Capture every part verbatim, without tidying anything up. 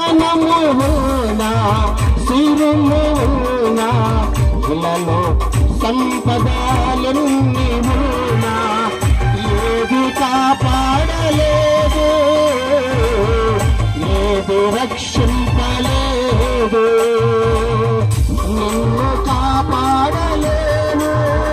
జ్ఞానమునా సిరుమునా ఇలలో సంపదలెన్నిమునా ఏది కాపాడలేదు ఏది రక్షింపలేదు నిన్ను కాపాడలేను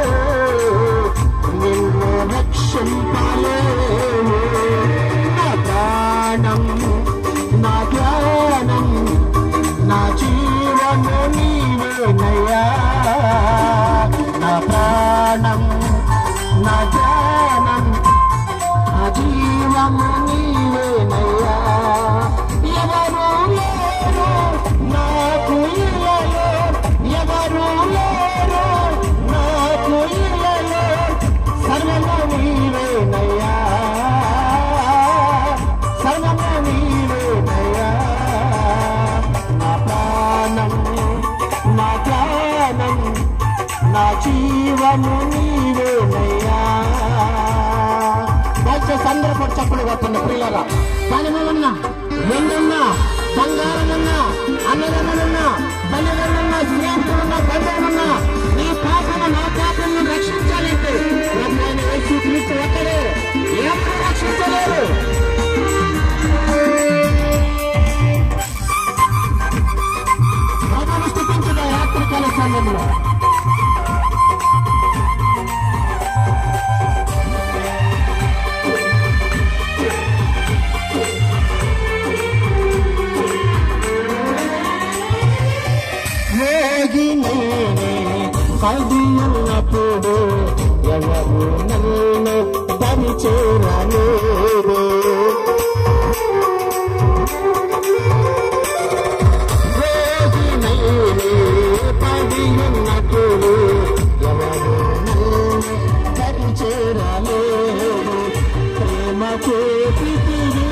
నిన్ను రక్షింపలేను నా ప్రాణం నా ధ్యానం నా జీవము నీవేనయ్యా నా ప్రాణం నా ధ్యానం నా జీవము నీవేనయ్యా ఎవరు లేరు నాకు ఇలలో ఎవరు లేరు నాకు ఇలలో సర్వము నీవేనయ్యా సర్వము నీవేనయ్యా నా ప్రాణం నా ధ్యానం నా జీవము నీవేనయ్యా దయచేసి అందరూ కూడా చప్పుడు కొట్టండి ప్రియులారా ధనములున్నా వెండున్నా బంగారమున్నా అన్నదమ్ములున్నా తల్లిదండ్రులున్నా స్నేహితులున్నా బంధువులున్నా నీ పాపను నా పాపను రక్షించాలంటే ప్రభువైన యేసుక్రీస్తు ఒక్కడే ఎవరు రక్షించలేరు ప్రభువును స్తుతించుట రాత్రికాల సమయంలో కది ఉన్నప్పుడు ఎవరు నన్ను పని చేరలేదు పది ఉన్నప్పుడు ఎవరు నన్ను పని చేరలేదు ప్రేమ చేతిరి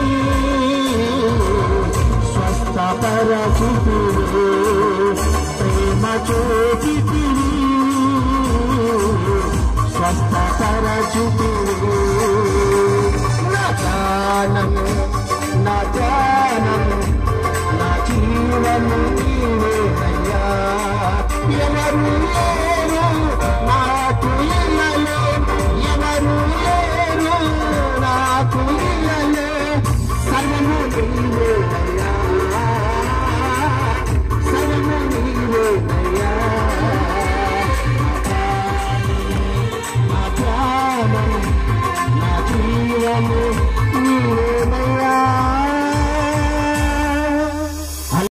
స్వస్థపరచితిరి ప్రేమ చేతిరి స్వస్థపరచితిరి